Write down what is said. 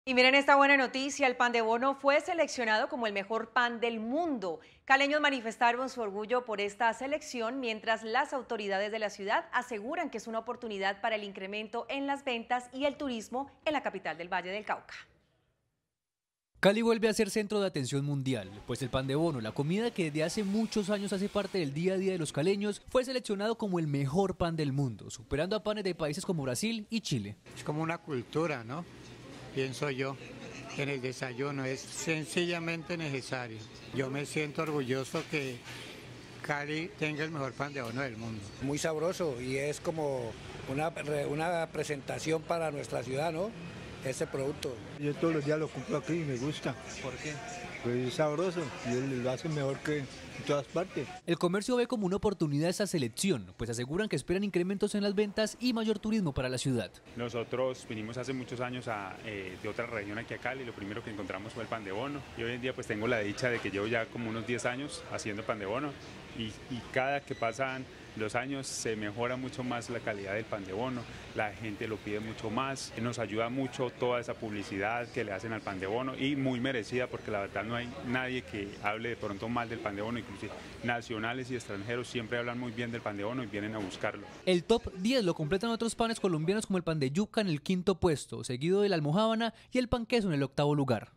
Y miren esta buena noticia, el pan de bono fue seleccionado como el mejor pan del mundo. Caleños manifestaron su orgullo por esta selección, mientras las autoridades de la ciudad aseguran que es una oportunidad para el incremento en las ventas y el turismo en la capital del Valle del Cauca. Cali vuelve a ser centro de atención mundial, pues el pan de bono, la comida que desde hace muchos años hace parte del día a día de los caleños, fue seleccionado como el mejor pan del mundo, superando a panes de países como Brasil y Chile. Es como una cultura, ¿no? Pienso yo, en el desayuno es sencillamente necesario. Yo me siento orgulloso que Cali tenga el mejor pan de bono del mundo. Muy sabroso y es como una presentación para nuestra ciudad, ¿no? Ese producto. Yo todos los días lo compro aquí y me gusta. ¿Por qué? Pues es sabroso y él lo hace mejor que en todas partes. El comercio ve como una oportunidad esa selección, pues aseguran que esperan incrementos en las ventas y mayor turismo para la ciudad. Nosotros vinimos hace muchos años de otra región aquí a Cali, lo primero que encontramos fue el pan de bono y hoy en día pues tengo la dicha de que llevo ya como unos 10 años haciendo pan de bono y cada que pasan los años se mejora mucho más la calidad del pan de bono, la gente lo pide mucho más, nos ayuda mucho toda esa publicidad que le hacen al pan de bono y muy merecida porque la verdad no hay nadie que hable de pronto mal del pan de bono, inclusive nacionales y extranjeros siempre hablan muy bien del pan de bono y vienen a buscarlo. El top 10 lo completan otros panes colombianos como el pan de yuca en el quinto puesto, seguido del almojábana y el pan queso en el octavo lugar.